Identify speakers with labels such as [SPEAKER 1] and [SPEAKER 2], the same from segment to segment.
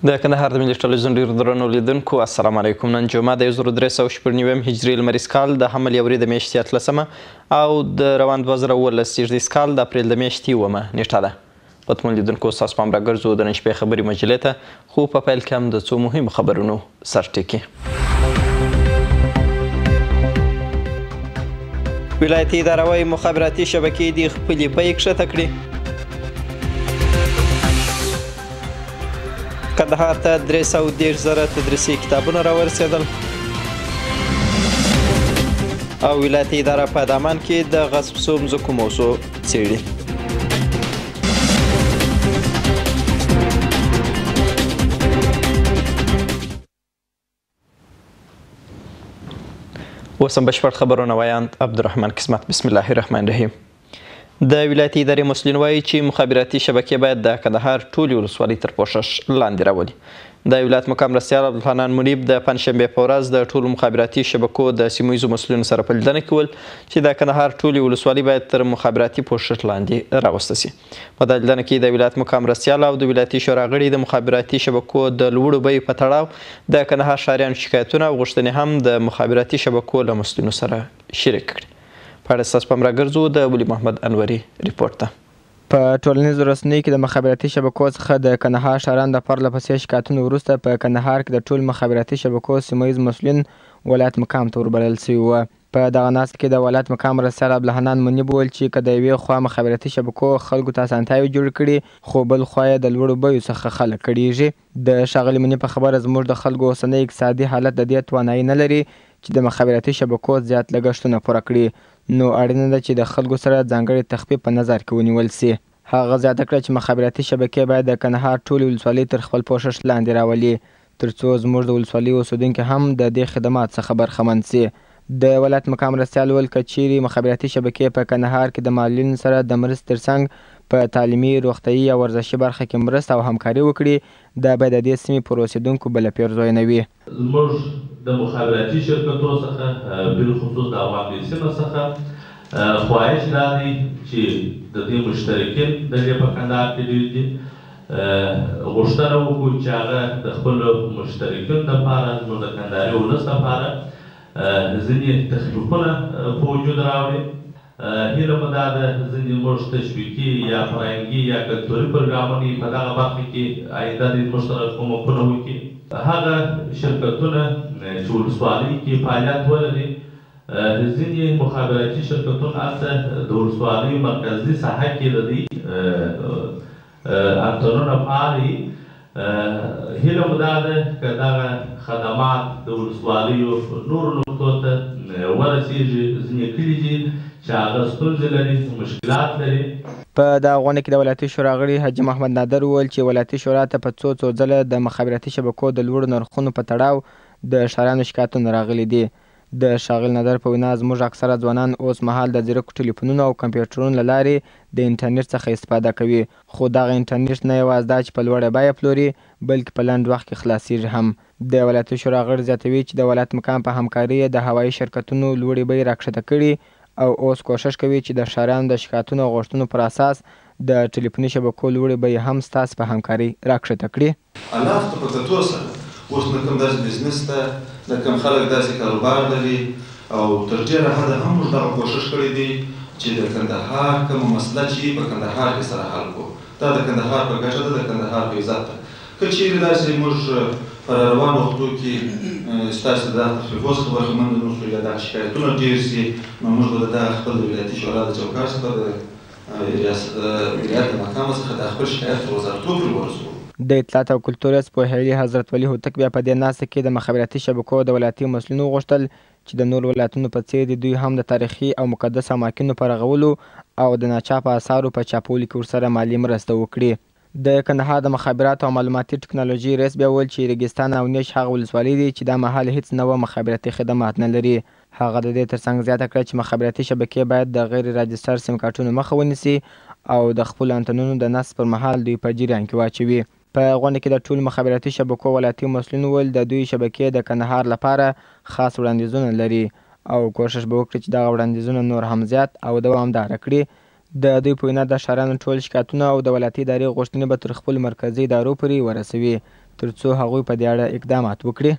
[SPEAKER 1] د کندهار د ملي ټلویزیون ډېرو درنو لیدونکو السلام علیکم. نن جمعه د 1390 هجري لمریز کال د حمل یوري د میاشتې 13 او د روان 2019 زیږدیز کال د اپریل د میاشتې 9 نیټه ده. قدرمن لیدونکو ستاسو پام راګرځو د نن شپې خبري مجلې ته، خو په پیل کې هم د څو مهمو خبرونو سرټکي. ولایتي اداره وايي مخابراتي شبکې دې خپلې بیې کښته کړي. کندهار ته 310,000 تدریسي کتابونه راورسېدل. او ولایتي اداره په دامان کې د غصب شوو مځکو موضوع څېړي. اوس هم بشپړ خبرونه وایاند عبدالرحمن قسمت. بسم الله الرحمن الرحیم. د ولایتي ادارې مسؤلین وایي چې مخابراتي شبکې باید د کندهار ټولې ولسوالۍ تر پوښښ لاندې راولي. د ولایت مقام مرستیال عبدالحنان منیب د پنجشنبې په ورځ د ټولو مخابراتي شبکو د سیمه ییزو مسؤلینو سره په لیدنه کې وویل چې د کندهار ټولې ولسوالۍ باید تر مخابراتي پوښښ لاندې راوسته سي. په دې لیدنه کې د ولایت مقام مرستیال او د ولایتي شورا غړي د مخابراتي شبکو د لوړو بیو په تړاو د کندهار ښاریانو شکایتونه او غوښتنې هم د مخابراتي شبکو له مسؤلینو سره شریک کړي. په اړه ستاسو پام راګرځو د ولي محمد انوري ریپورټ ته.
[SPEAKER 2] په ټولنیزو رسنیو کې د مخابراتي شبکو څخه د کندهار ښاریانو د پرله پسې شکایتونو وروسته په کندهار کې د ټول مخابراتي شبکو سیمه ییز مسؤلین ولایت مقام ته وربلل شوي وو. په دغه ناست کې د ولایت مقام مرستیال عبدالحنان منیب وویل چې که د یوې خوا مخابراتي شبکو خلکو ته اسانتیاوې جوړې کړي، خو بل خوا یې د لوړو بیو څخه خلک کړېږي. د ښاغلي منیب په خبره زموږ د خلکو اوسنی اقتصادي حالت د دې توانایي نه لري چې د مخابراتي شبکو زیات لګښتونه پوره کړي، نو اړینه ده چې د خلکو سره ځانګړی تخفیف په نظر کې ونیول سي. هغه زیاته کړه چې مخابراتي شبکې باید د کندهار ټولې ولسوالۍ تر خپل پوښښ لاندې راولي، ترڅو زموږ د ولسوالۍ اوسېدونکي هم د دې خدمات څخه برخمن سي. د ولایت مقام مرستیال وویل که چیرې مخابراتي شبکې په کندهار کې د معلولینو سره د مرستې ترڅنګ په تعلیمي، روغتیایي او ورزشي برخه کې مرسته او همکاري وکړي، دا به د دې سیمې پر اوسېدونکو بله پیرزوی نه وي.
[SPEAKER 3] زموږ د مخابراتي شرکتونو څخه بالخصوص د افغان سیمه څخه خواهش دا دی چې د دې مشترکین د دې په کندهار کې ډېر دي، غوښتنه وکړو چې هغه د خپلو مشترکینو دپاره زموږ د کندهاري ولس دپاره ځینې تخفیفونه په وجود راوړي. هیله مو دا ده ځینې موږ تشویقي یا فرهنګي یا کلتوري پروګرامونه په دغه برخه کې آینده د مشترک کومکونه وکړي. هغه شرکتونه چې ولسوالۍ کې فعالیت ولري، ځینې مخابراتي شرکتونه هلته د ولسوالیو مرکزي ساحه کې د دوی انتنونه فعال وي. هیله مو دا ده که دغه خدمات د ولسوالیو نورو نقطو ته ورسېږي. ځینې کلي دي چې هغه ستونزې لري، مشکلات لري.
[SPEAKER 2] په دغه غونډه کې د ولایتي شورا غړي حاجي محمد نادر وویل چې ولایتي شورا ته په څو ځله د مخابراتي شبکو د لوړو نرخونو په تړاو د ښاریانو شکایتونه راغلي دي. د ښاغلي نادر په وینا زموږ اکثره ځوانان اوس مهال د ځیرکو ټلیفونونو او کمپیوټرونو له لارې د انټرنیټ څخه استفاده کوي، خو دغه انټرنیټ نه یوازې دا چې په لوړه بیه پلوري، بلکې په لنډ وخت کې خلاصیږي هم. د ولایتي شورا غړي زیاتوي چې د ولایت مقام په همکاري د هوایي شرکتونو لوړې بیې راکښته کړي او اوس کوښښ کوي چې د ښاریانو د شکایتونو او غوښتنو پر اساس د ټلیفوني شبکو لوړې بیې هم ستاسې په همکاري راکښته کړي.
[SPEAKER 4] الله ته په کتو سره اوس نه کوم داسې بزنس ته، نه کوم خلک داسې کاروبار لري، او تر ډېره حده هم موږ دغه کوښښ کړی دی چې د کندهار کومه مسله چې په کندهار کې سره حل کړو، دا د کندهار په ګټه ده، د کندهار په عزت ده. که چیرې داسې موږ په راروانو وختو کې ستاسې د دغه تخفیفو څخه برخمن نه شو یا دغه شکایتونه ډېر سي، نو موږ به د دغه خپل د ولایتي شورا د چوکاټ څخه د ولایت د مقام څخه د خپل شکایت تر وزارتو پورې ورسوو.
[SPEAKER 2] د اطلاعات او کلتور رئیس پوهیالي حضرت ولي هوتک بیا په دې ناسته کې د مخابراتي شبکو د ولایتي مسؤلینو غوښتل چې د نورو ولایتونو په څېر دوی هم د تاریخي او مقدس اماکنو په رغولو او د ناچاپه اثارو په چاپولو کې ورسره مالي مرسته وکړي. د کندهار د مخابراتو او معلوماتي ټکنالوژي رئیس بیا وویل چې ریګستان او نیش هغه ولسوالۍ دي چې دا مهال هیڅ نوه مخابراتي خدمات نه لري. هغه د دې ترڅنګ زیاته کړه چې مخابراتي شبکې باید د غیر راجستر سیم کارټونو مخه ونیسي او د خپلو انتنونو د نصب پر مهال دوی په جریان کې واچوي. په غونډه کې د ټولو مخابراتي شبکو ولایتي مسؤلین وویل د دوی شبکې د کندهار لپاره خاص وړاندیزونه لري او کوښښ به وکړي چې دغه وړاندیزونه نور هم زیات او دوامداره کړي. د دوی په وینا د ښاریانو ټول شکایتونه او د ولایتي ادارې غوښتنې به تر خپلو مرکزي ادارو پورې ورسوي، ترڅو هغوی په دې اړه اقدامات وکړي.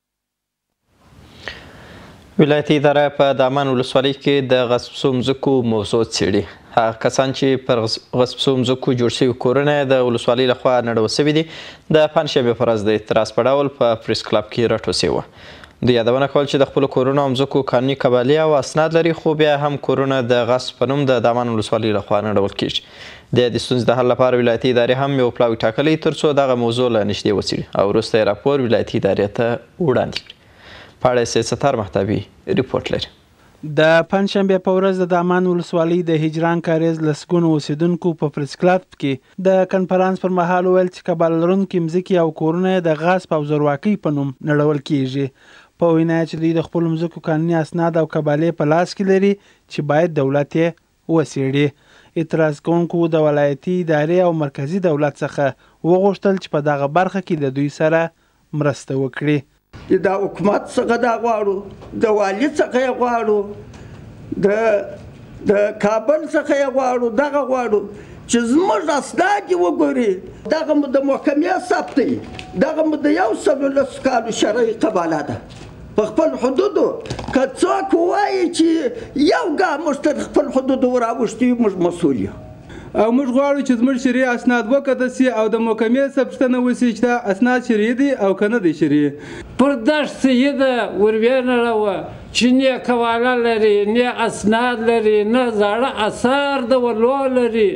[SPEAKER 1] ولایتي اداره په دامان ولسوالۍ کې د غصب شوو مځکو موضوع څېړي. هغه کسان چې پر غصب شوو مځکو جوړ شوي کورونه د ولسوالۍ لخوا نړول شوي دي د پنجشنبې په ورځ د اعتراض په ډول په پریس کلب کې راټوسي وو. دوی یادونه کول چې د خپلو کورونو او مځکو قانوني قبالې او اسناد لري، خو بیا هم کورونه د غصب په نوم د دامان ولسوالۍ لخوا نړول کیږي. د دې ستونزې د حل لپاره ولایتي ادارې هم یو پلاوی ټاکلی ترڅو دغه موضوع له نږدې وڅېړي او وروسته یې راپور ولایتي ادارې ته وړاندې کړي. په اړه یې ستار مهتابي ریپورټ لري.
[SPEAKER 5] د پنجشنبې په ورځ د دامان ولسوالۍ د هجران کاریز لسګونو اوسیدونکو په پریس کلب کې د کنفرانس پر مهال وویل چې قبال لرونکي مځکې او کورونه د غصب او زورواکۍ په نوم نړول کیږي. په وینا چې دوی د خپلو مځکو قانوني اسناد او قبالې په لاس کې لري چې باید دولت یې وڅېړي. اعتراض کوونکو د ولایتي ادارې او مرکزي دولت څخه وغوښتل چې په دغه برخه کې د دوی سره مرسته وکړي.
[SPEAKER 6] د حکومت څخه دا غواړو، د والي څخه یې غواړو، د کابل څخه یې غواړو، دغه غواړو چې زموږ اسناد یې وګوري. دغه مو د محکمې ثبت دی، دغه مو د 110 کالو شرعي قباله ده په خپل حدودو. که څوک ووایي چې یو ګام موږ تر خپل حدودو راوښتي موږ مسؤل یو.
[SPEAKER 7] او موږ غواړو چې زموږ شرعي اسناد وکتل سي او د محکمې ثبتنه وسي چې دا اسناد شرعي دي او که نه دي شرعي.
[SPEAKER 8] پر دشت یې ده وربېنړوه چې نه قواله لري، نه اسناد لري، نه زاړه اثار د ولو لري.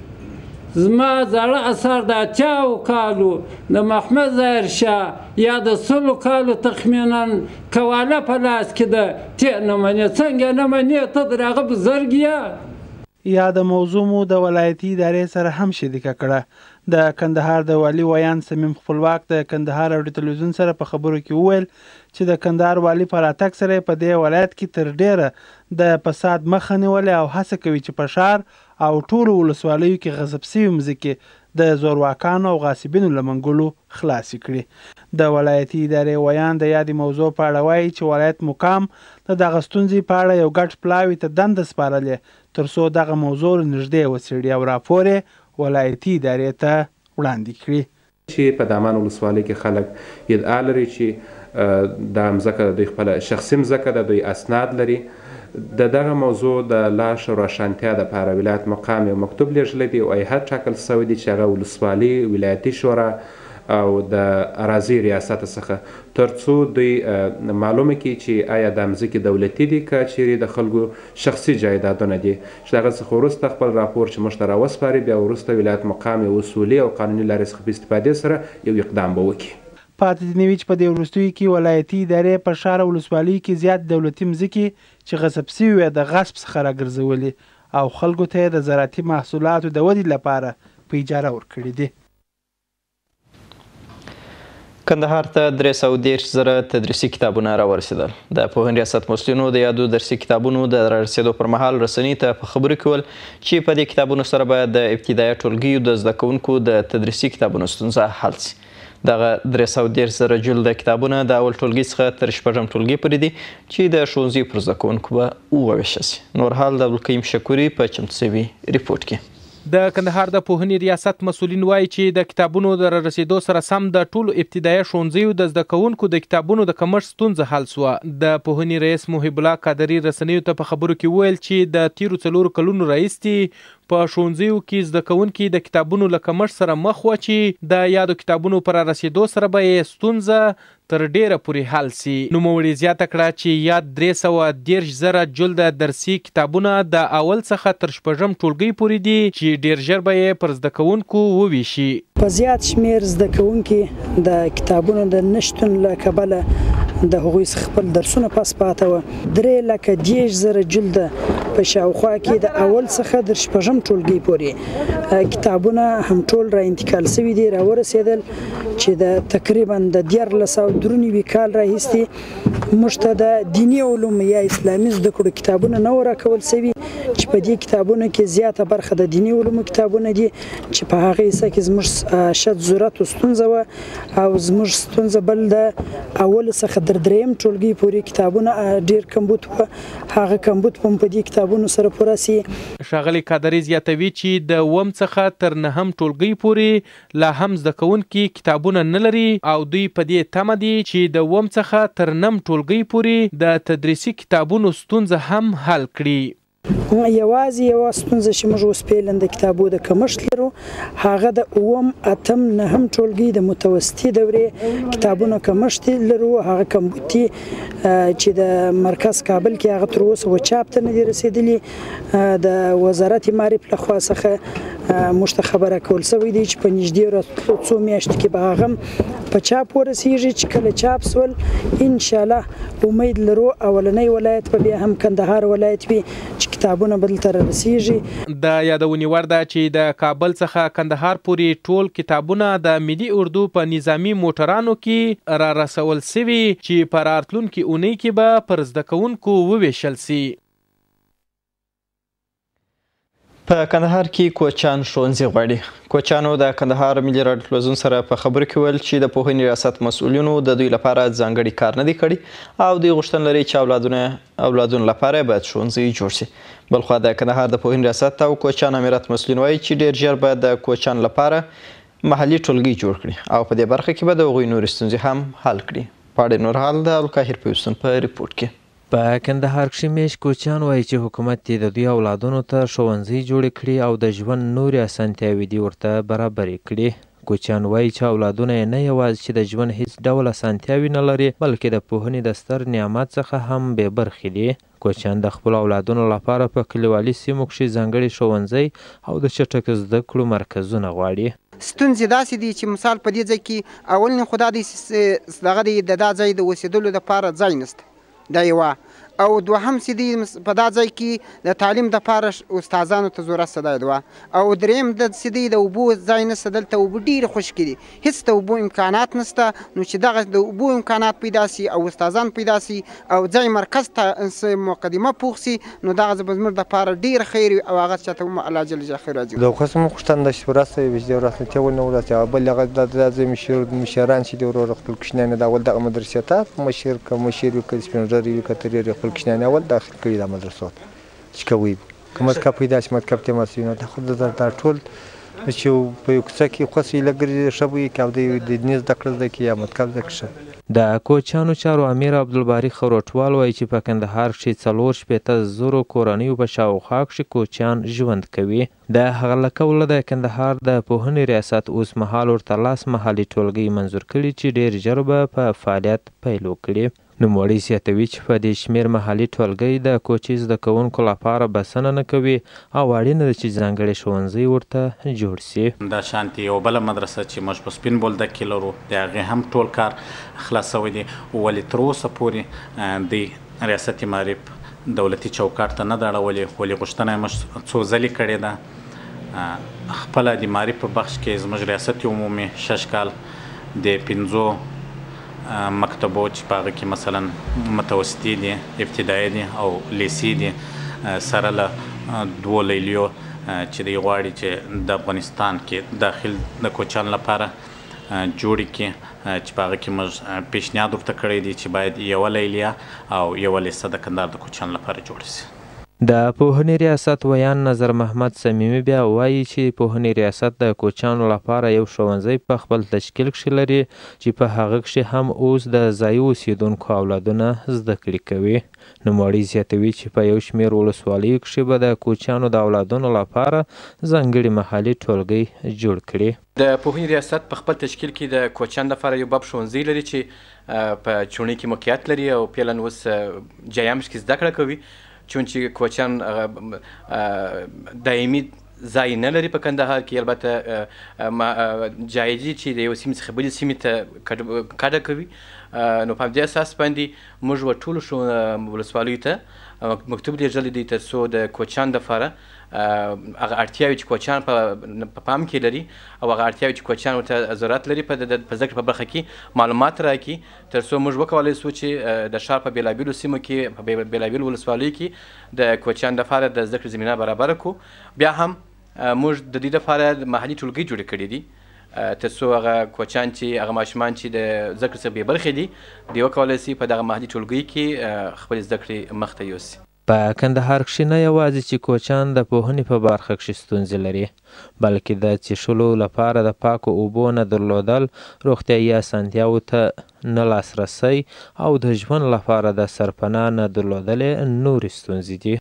[SPEAKER 8] زما زاړه اثار د 80 کالو د محمد ظاهر شاه یا د 100 کالو تخمینا قواله په لاس کې ده. ته نه منې، څنګه نه منې؟ ته د هغه بزرګ یې.
[SPEAKER 5] یا د موضوع مو د ولایتي ادارې سره هم شریکه کړه. د کندهار د والي ویان صمیم خپلواک د کندهار اوري تلویزیون سره په خبرو کې وویل چې د کندهار والي په راتګ سره په دې ولایت کې تر ډیره د فساد مخه نیولې او هڅه کوي چې په ښار او ټولو ولسوالیو کې غصب شوي مځکې د زورواکانو او غاصبینو له منګولو خلاصې کړي. د ولایتي ادارې ویان د یادې موضوع په اړه وایي چې ولایت مقام د دغه ستونزې په اړه یو ګډ پلاوي ته دنده سپارلې ترڅو دغه موضوع نږدې وڅېړي او راپور یې ولایتي ادارې ته وړاندې کړي.
[SPEAKER 9] چې په دامان ولسوالۍ کې خلک ادعا لري چې دا مځکه د دوی خپله شخصي مځکه ده، دوی اسناد لري. د دغه موضوع د لاش او روښانتیا دپاره ولایت مقام یو مکتوب لیږلی دی او هیئت ټاکل شوی دی چې هغه ولسوالي، ولایتي شورا او د اراضي ریاست څخه ترڅو دوی معلومه کړي چې آیا دا مځکې دولتي دي که چیرې د خلکو شخصي جایدادونه دي، چې د هغه څخه وروسته خپل راپور چې موږ ته راوسپاري، بیا وروسته ولایت مقام یو اصولي او قانوني لارې څخه په استفادې سره یو اقدام به وکړي.
[SPEAKER 5] پاتې دې نه وي چې په دې وروستیو کې ولایتي ادارې په ښار او ولسوالیو کې زیات دولتي مځکې چې غصب شوي وې د غصب څخه راګرځولې او خلکو ته یې د زراعتي محصولاتو د ودې لپاره په اجاره ورکړي دي.
[SPEAKER 1] کندهار ته 330,000 تدریسي کتابونه راورسېدل. د پوهنې ریاست مسؤلینو د یادو درسي کتابونو د رارسېدو پر مهال رسنۍ ته په خبرو کې ویل چې په دې کتابونو سره باید د ابتدایه ټولګیو د زده کوونکو د تدریسي کتابونو ستونزه حل شي. دغه 330,000 جلده کتابونه د اول ټولګي څخه تر 6م ټولګي پورې دي چې د ښوونځیو پر زده کوونکو به وویشل شي. نور حال د عبدالقیم شکوري په چمتو شوي ریپورټ کې.
[SPEAKER 10] د کندهار د پوهنې ریاست مسؤلین وایي چې د کتابونو د رارسېدو سره سم د ټولو ابتدایي ښوونځیو د زده کوونکو د کتابونو د کمښت ستونزه حل سوه. د پوهنې رئیس محب الله قادري رسنیو ته په خبرو کې وویل چې د تیرو 4 کلونو راهیسې په ښوونځیو کې زده کوونکي د کتابونو له کمښت سره مخ وه چې د یادو کتابونو په رارسېدو سره به یې ستونزه تر ډیره پورې حل سي. نوموړي زیاته کړه چې یاد 330,000 جلده درسي کتابونه د اول څخه تر 6م ټولګي پورې دي چې ډیر ژر به یې پر زده کوونکو وویشي.
[SPEAKER 11] په زیات شمیر زده کوونکي د کتابونو د نشتون له کبله د هغوی څخه خپل درسونه پاس پاته وه. 310,000 جلده په شاوخوا کې د اول څخه تر 6م ټولګي پورې کتابونه هم ټول را انتقال شوي دي، را ورسېدل چې د تقریبا د 1393 کال راهیسې موږ ته د دیني علوم یا اسلامي زده کړو کتابونه نه وو راکول شوي. چې په دې کتابونو کې زیاته برخه د دیني علومو کتابونه دي چې په هغه حصه کې زموږ شت ضرورت او ستونزه وه او زموږ ستونزه بل د اول څخه تر درېیم ټولګي پورې کتابونه ډېر کمبود وه هغه کمبود په دې کتابونو سره پوره سي.
[SPEAKER 10] ښاغلي قادري زیاتوي چې د اووم څخه تر نهم ټولګي پورې لا هم زده کوونکي کتابونه نه لري او دوی په دې تمه دي چې د اووم څخه تر نهم ټولګي پورې د تدریسي کتابونو ستونزه هم حل کړي.
[SPEAKER 11] یوازې یوه ستونزه چې موږ اوس فعلا د کتابو د کمښت لرو هغه د اووم اتم نهم ټولګي د متوسطې دورې کتابونو کمښت لرو. هغه کمبود دي چې د مرکز کابل کې هغه تر اوسه چاپ ته نه دي رسېدلي. د وزارت معارف لخوا څخه موږ ته خبره کول سوی دی چې په نږدې ورځو څو میاشتو کې به هغه په چاپ ورسیږي چې کله چاپ سول انشاءالله امید لرو اولنی ولایت به بیا هم کندهار ولایت وي چې کتابونه به دلته رارسیږي.
[SPEAKER 10] د یادونې وړ ده چې د کابل څخه کندهار پورې ټول کتابونه د ملي اردو په نظامي موټرانو کې را رسول سوي چې په راتلونکي اونۍ کې به پر زده کوونکو وویشل سي.
[SPEAKER 1] په کندهار کې کوچیان ښوونځي غواړي. کوچیانو د کندهار ملي راډیو تلویزیون سره په خبرو کې ویل چې د پوهنې ریاست مسؤلینو د دوی لپاره ځانګړي کار نه دی کړی او دوی غوښتنه لري چې اولادونو لپاره باید ښوونځي جوړ شي. بلخوا د کندهار د پوهنې ریاست او کوچیان امیرات مسؤلین وایي چې ډېر ژر به د کوچیانو لپاره محلي ټولګي جوړ کړي او په دې برخه کې به د هغوی نورې ستونزې هم حل کړي. په اړه نور حال د القاهر پیوستون په ریپورټ کې.
[SPEAKER 12] په کندهار کښې میشت کوچیان وایي چې حکومت دې د دوی اولادونو ته ښوونځي جوړې کړي او د ژوند نورې اسانتیاوې دې ورته برابرې کړي. کوچیان وایي چې اولادونه یې نه یوازې چې د ژوند هیڅ ډول اسانتیاوې نه لري بلکې د پوهنې د ستر نعمت څخه هم بې برخې دي. کوچیان د خپلو اولادونو لپاره په کلیوالي سیمو کښې ځانګړي ښوونځي او د چټک زده کړو مرکزونه غواړي.
[SPEAKER 13] ستونزې داسې دي چې مثال په دې ځای کې اول خو دا دی دغه دی د دا ځای د اوسېدلو دپاره ځای نشته دا یوه او دوهم چې دی په دا ځای کې د تعلیم دپاره استادانو ته ضرورت شته دا دوه او دریم چې دی د اوبو ځای نشته دلته اوبه ډېرې خشکې دي هېڅ د اوبو امکانات نشته نو چې دغه د اوبو امکانات پیدا سي او استادان پیدا سي او ځای مرکز ته مقدمه پوخ سي نو دغه به زموږ دپاره ډېر خیر وي او هغه چاته هم الله جل جلاله خیر راځي.
[SPEAKER 14] د قسم غوښتنه ده چې ورسته وي چې ورسته ونه ورسته او بل هغه د ځای مشران چې دي ورور خپل کوچنیان د اول دغه مدرسې ته مشر وي که سپین ږیری وي که ترې خپل کوچنیان اول داخل کړي د مدرسو ته چې کوي که مذهب پیدا شي مذهب ته مسؤلین دا خو دا ټول چې په یو کوڅه کې خوښ وي لږ ښه وي که د دیني زده کړه زده کړي یا مذهب زده کړي ښه.
[SPEAKER 12] د کوچیانو چارو امیر عبدالباري خروټوال وایي چې په کندهار کښې 450,000 کورنیو په شاوخوا کښې کوچیان ژوند کوي. د هغه له قوله د کندهار د پوهنې ریاست اوس مهال ورته 10 محلي ټولګۍ منظور کړي چې ډېر ژر به په فعالیت پیل وکړي. نوموړی زیاتوي چې په دې شمېر محلي ټولګۍ د کوچي زده کوونکو لپاره بسنه نه کوي او اړینه ده چې ځانګړي ښوونځي ورته جوړ سي.
[SPEAKER 15] دا شانتې یو بله مدرسه چې موږ په سپین بولدک کې لرو د هغې هم ټول کار خلاص شوی دی ولې تر اوسه پورې د ریاست معارف دولتي چوکاټ ته نه ده اړولې ولې غوښتنه یې موږ څو ځلې کړې ده. خپله د معارف په بخش کې زموږ ریاست عمومي 6 کال د 5 مکتبو چې په هغه کې مثلا متوسطي دي ابتدایي دي او لیسي دي سره له 2 لیلیو چې دوی غواړي چې د افغانستان کې داخل د کوچیانو لپاره جوړې کړي چې په هغه کې موږ پیشنهاد ورته کړی دی چې باید یوه لیلیه او یوه لیسه د کندهار د کوچیانو لپاره جوړه شي.
[SPEAKER 12] د پوهنې ریاست ویان نظر محمد صمیمي بیا وایي چې پوهنې ریاست د کوچیانو لپاره یو ښوونځی په خپل تشکیل کښې لري چې په هغه کښې هم اوس د ځایي اوسېدونکو اولادونه زده کړې کوي. نوموړی زیاتوي چې په یو شمېر ولسوالیو کښې به د کوچیانو د اولادونو لپاره ځانګړي محلي ټولګۍ جوړ کړي.
[SPEAKER 16] د پوهنې ریاست په خپل تشکیل کې د کوچیانو لپاره یو باب ښوونځی لري چې په چوڼۍ کې موقعیت لري او فعلا اوس جیامش کې زده کړه کوي چون چې کوچیان دایمي ځای نه لري په کندهار کې البته جایزي چې د یو سیمې څخه بلې سیمې ته کډه کوي نو په همدې اساس باندې موږ ټولو ولسوالیو ته مکتوب لیږلی دی تر څو د کوچیانو دپاره هغه اړتیاوې چې کوچیان په پام کې لري او هغه اړتیاوې چې کوچیان ورته ضرورت لري په زده کړې په برخه کې معلومات راکړي تر څو موږ وکولی سو چې د ښار په بېلابېلو سیمو کې په بېلابېلو ولسوالیو کې د کوچیانو دپاره د زده کړې زمینه برابره کړو. بیا هم موږ د دې دپاره محلي ټولګۍ جوړې کړي دي تر څو هغه کوچیان چې هغه ماشومان چې د زده کړې څخه بې برخې دي دوی وکولی سي په دغه محلي ټولګۍ کې خپلې زده کړې مخته یوسي.
[SPEAKER 12] په کندهار کښې نه یوازې چې کوچیان د پوهنې په برخه کښې ستونزې لري بلکې د څښلو لپاره د پاکو اوبو نه درلودل، روغتیایي اسانتیاوو ته نه لاسرسی او د ژوند لپاره د سرپناه نه درلودلې نورې ستونزې دي.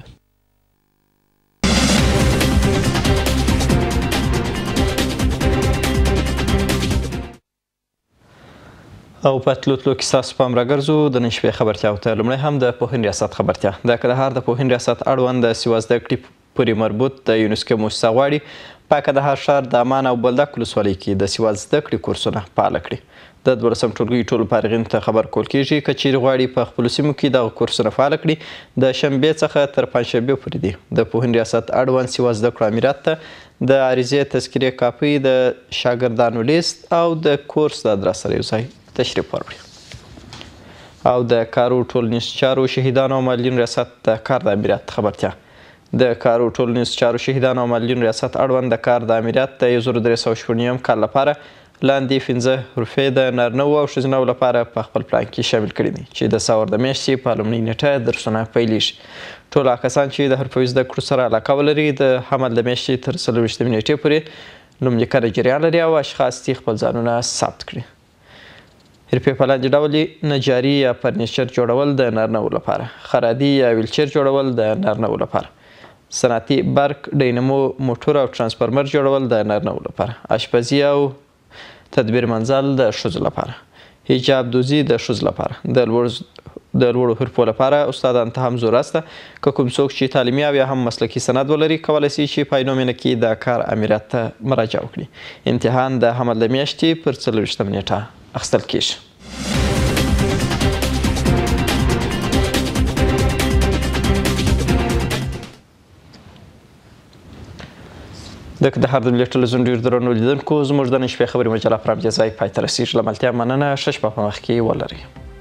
[SPEAKER 1] او په تلو تلو کې ستاسو پام راګرځو د نن شپې خبرتیاو ته. لومړی هم د پوهنې ریاست خبرتیا. د کندهار د پوهنې ریاست اړوند د سیوا زده کړې پورې مربوط د یونسکو مؤسسه غواړي په کندهار ښار د امان او بولدک ولسوالۍ کې د سیوا زده کړې کورسونه فعاله کړي. د 12 ټولګي ټولو فارغینو ته خبر کول کېږي که چیرې غواړي په خپلو سیمو کې دغه کورسونه فعاله کړي د شنبې څخه تر پنجشنبې پورې دي. د پوهنې ریاست اړوند سیوا زده کړو امریت ته د عریضې تذکرې کاپۍ د شاګردانو لیست او د کورس د ادرس سره یو ځای تشریف ورکړي. او د کارو ټولنیز چارو شهیدانو او معلولینو ریاست د کار د امریت خبرتیا. د کارو ټولنیز چارو شهیدانو او معلولینو ریاست اړوند د کار د امریت د 1360 کال لپاره لاندې 15 روپۍ د نارینه‌و او ښځینه‌و لپاره په خپل پلان کې شامل کړي دي چې د ساور د میاشتې په لومړۍ نیټه درسونه پیلیږي. ټول هغه کسان چې د حرفوي زده کړو سره علاقه ولري د حمل د میاشتې تر 24 نیټې پورې نوملیکنه جریان لري او اشخاص دې خپل ځانونه ثبت کړي. حرفې په لاندې ډول نجاري یا فرنیچر جوړول د نارینه‌و لپاره، خرادي یا ویلچیر جوړول د نارینه‌و لپاره، صنعتي برق، ډینمو، موټر او ترانسفارمر جوړول د نارینه‌و لپاره، اشپزي او تدبیر منزل د ښځو لپاره، حجاب دوزي د ښځو لپاره، د لوړو حرفو لپاره استادان ته هم زور استه. که کوم څوک چې تعلیمي او یا هم مسلکي سند ولري کولی سي چې په عینو مینه کې د کار امریت ته مراجعه وکړي. امتحان د حمل د میاشتې پر 24 نیټه اخیستل کېږي. د کندهار د ملي ټلویزیون ډېر درنو لیدونکو زموږ د نن شپې خبري مجله پر همدې ځای پای ته رسېږي. له ملتیا مننه. ښه شپه په مخ کې ولرئ.